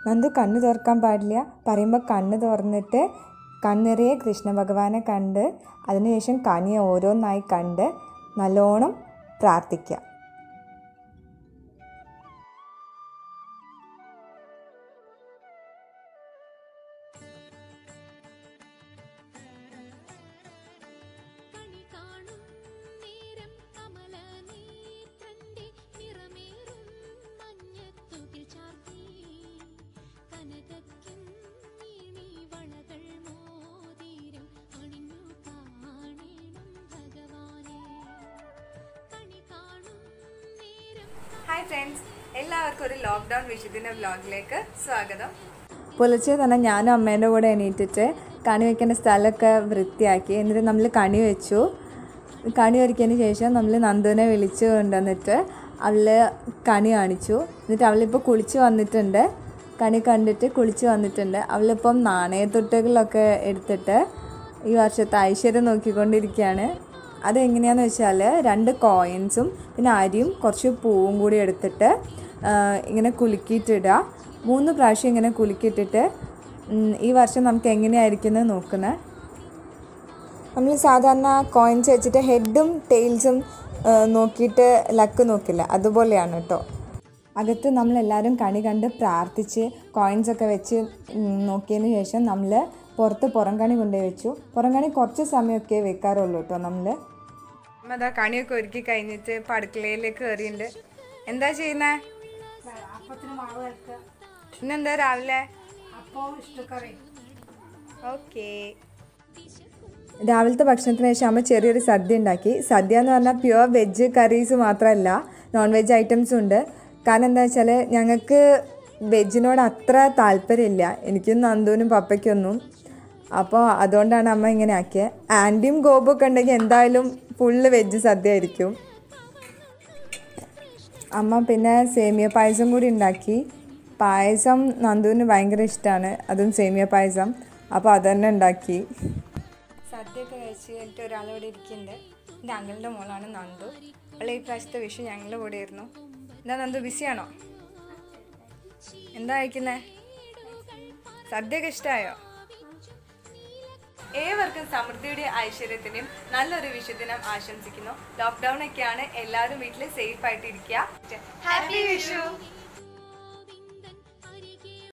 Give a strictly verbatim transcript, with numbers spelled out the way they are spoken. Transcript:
നന്ദു കണ്ണ് തുറക്കാൻ പാടില്ല. പറയുമ്പോൾ കണ്ണ് തുറന്നിട്ട് കണ്ണിറയെ കൃഷ്ണ ഭഗവാനെ കണ്ട് അതിനുശേഷം കണിയെ ഓരോന്നായി കണ്ട് നല്ലോണം പ്രാർത്ഥിക്കുക. ഹായ് ഫ്രണ്ട്സ്, എല്ലാവർക്കും ഒരു ലോക്ക്ഡൗൺ വിഷുദിന വ്ലോഗിലേക്ക് സ്വാഗതം. പുലർച്ചെ തന്നെ ഞാനും അമ്മേൻ്റെ കൂടെ എണീറ്റിട്ട് കണി വയ്ക്കേണ്ട സ്ഥലമൊക്കെ വൃത്തിയാക്കി. എന്നിട്ട് നമ്മൾ കണി വെച്ചു. കണി ഒരുക്കിയതിന് ശേഷം നമ്മൾ നന്ദുവിനെ വിളിച്ചു കൊണ്ടുവന്നിട്ട് അവൾ കണി കാണിച്ചു. എന്നിട്ട് അവളിപ്പോൾ കുളിച്ച് വന്നിട്ടുണ്ട്. കണി കണ്ടിട്ട് കുളിച്ച് വന്നിട്ടുണ്ട്. അവളിപ്പം നാണയത്തൊട്ടുകളൊക്കെ എടുത്തിട്ട് ഈ വർഷത്തെ ഐശ്വര്യം നോക്കിക്കൊണ്ടിരിക്കുകയാണ്. അതെങ്ങനെയാണെന്ന് വെച്ചാൽ രണ്ട് കോയിൻസും പിന്നെ അരിയും കുറച്ച് പൂവും കൂടി എടുത്തിട്ട് ഇങ്ങനെ കുലുക്കിയിട്ടിടുക. മൂന്ന് പ്രാവശ്യം ഇങ്ങനെ കുലുക്കിയിട്ടിട്ട് ഈ വർഷം നമുക്ക് എങ്ങനെയായിരിക്കുന്നത് നോക്കുന്നത്. നമ്മൾ സാധാരണ കോയിൻസ് വെച്ചിട്ട് ഹെഡും ടെയിൽസും നോക്കിയിട്ട് ലക്ക് നോക്കില്ല, അതുപോലെയാണ് കേട്ടോ. അകത്ത് നമ്മളെല്ലാവരും കണി കണ്ട് പ്രാർത്ഥിച്ച് കോയിൻസൊക്കെ വെച്ച് നോക്കിയതിന് ശേഷം നമ്മൾ പുറത്ത് പുറം കണി കൊണ്ടുപോയി വെച്ചു. പുറം കണി കുറച്ച് സമയമൊക്കെ വെക്കാറുള്ളൂ കേട്ടോ നമ്മൾ. അമ്മ അതാ കണിയൊക്കെ ഒരുക്കി കഴിഞ്ഞിട്ട് ഇപ്പം അടുക്കളയിലേക്ക് കയറിയിട്ടുണ്ട്. എന്താ ചെയ്യുന്നേ? ഇന്നെന്താ രാവിലെ? ഓക്കേ. രാവിലത്തെ ഭക്ഷണത്തിന് ശേഷം അമ്മ ചെറിയൊരു സദ്യ ഉണ്ടാക്കി. സദ്യ എന്ന് പറഞ്ഞാൽ പ്യുവർ വെജ് കറീസ് മാത്രമല്ല, നോൺ വെജ് ഐറ്റംസും ഉണ്ട്. കാരണം എന്താ വെച്ചാൽ ഞങ്ങൾക്ക് വെജിനോട് അത്ര താല്പര്യമില്ല, എനിക്കും നന്ദുവിനും പപ്പയ്ക്കൊന്നും. അപ്പോൾ അതുകൊണ്ടാണ് അമ്മ ഇങ്ങനെ ആക്കിയത്. ആൻറ്റിയും ഗോപൊക്കെ ഉണ്ടെങ്കിൽ എന്തായാലും ഫുള്ള് വെജ് സദ്യ ആയിരിക്കും. അമ്മ പിന്നെ സേമിയ പായസം കൂടി ഉണ്ടാക്കി. പായസം നന്ദുവിന് ഭയങ്കര ഇഷ്ടമാണ്, അതും സേമിയ പായസം. അപ്പോൾ അത് തന്നെ ഉണ്ടാക്കി. സദ്യയൊക്കെ കഴിച്ച് കഴിഞ്ഞിട്ട് ഒരാളിവിടെ ഇരിക്കുന്നുണ്ട്. എൻ്റെ അങ്കിളിൻ്റെ മോളാണ് നന്ദു. അവൾ ഈ പ്രാവശ്യത്തെ വിഷു ഞങ്ങളുടെ കൂടെ ആയിരുന്നു. എന്താ നന്ദു, ബിസിയാണോ? എന്താ കഴിക്കുന്നേ? സദ്യയൊക്കെ ഇഷ്ടമായോ? ഏവർക്കും സമൃദ്ധിയുടെ ഐശ്വര്യത്തിനും നല്ലൊരു വിഷുദിനം ആശംസിക്കുന്നു. ലോക്ക്ഡൗൺ ഒക്കെയാണ്, എല്ലാവരും വീട്ടിൽ സേഫ് ആയിട്ട് ഇരിക്കുക. ഹാപ്പി വിഷു.